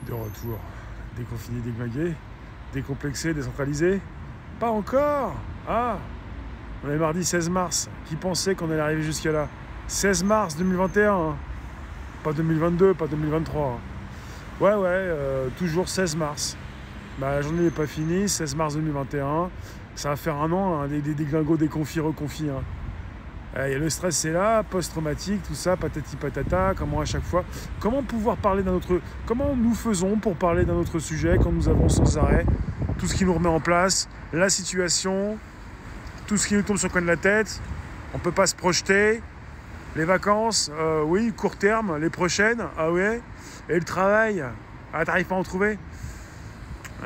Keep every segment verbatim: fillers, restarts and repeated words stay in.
De retour, déconfiné, déglingué, décomplexé, décentralisé. Pas encore. Ah, on est mardi seize mars. Qui pensait qu'on allait arriver jusqu'à là? seize mars deux mille vingt et un, hein. Pas deux mille vingt-deux, pas deux mille vingt-trois. Ouais, ouais, euh, toujours seize mars. Bah, la journée n'est pas finie, seize mars deux mille vingt et un. Ça va faire un an, hein, des, des déglingos, des confis, reconfis. Hein. Euh, le stress, c'est là, post-traumatique, tout ça, patati patata, comment à chaque fois. Comment pouvoir parler d'un autre... Comment nous faisons pour parler d'un autre sujet quand nous avons sans arrêt tout ce qui nous remet en place, la situation, tout ce qui nous tombe sur le coin de la tête. On ne peut pas se projeter. Les vacances, euh, oui, court terme, les prochaines, ah ouais. Et le travail, ah, t'arrives pas à en trouver. Ouais.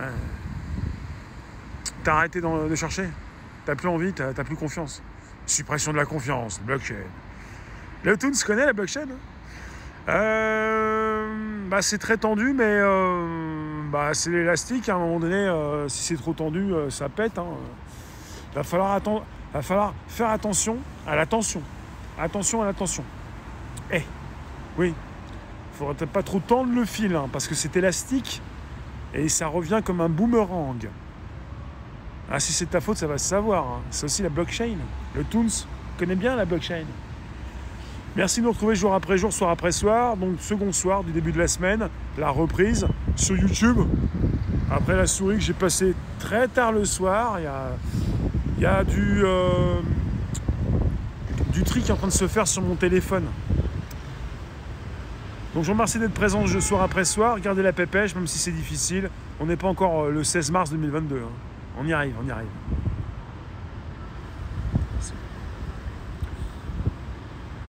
T'as arrêté de chercher. T'as plus envie, t'as, t'as plus confiance. Suppression de la confiance, blockchain. Le Toons connaît la blockchain, hein. euh, bah, c'est très tendu, mais euh, bah, c'est l'élastique. À un moment donné, euh, si c'est trop tendu, euh, ça pète. Hein. Il va falloir, atten- va falloir faire attention à la tension. Attention à la tension. Eh, oui, il faudrait peut-être pas trop tendre le fil, hein, parce que c'est élastique et ça revient comme un boomerang. Ah, si c'est ta faute, ça va se savoir. Hein. C'est aussi la blockchain. Le Toons connaît bien la blockchain. Merci de nous retrouver jour après jour, soir après soir. Donc, second soir du début de la semaine, la reprise sur YouTube. Après la souris que j'ai passée très tard le soir, il y a, il y a du, euh, du tri qui est en train de se faire sur mon téléphone. Donc, je vous remercie d'être présent soir après soir. Gardez la pépèche, même si c'est difficile. On n'est pas encore le seize mars deux mille vingt-deux. Hein. On y arrive, on y arrive.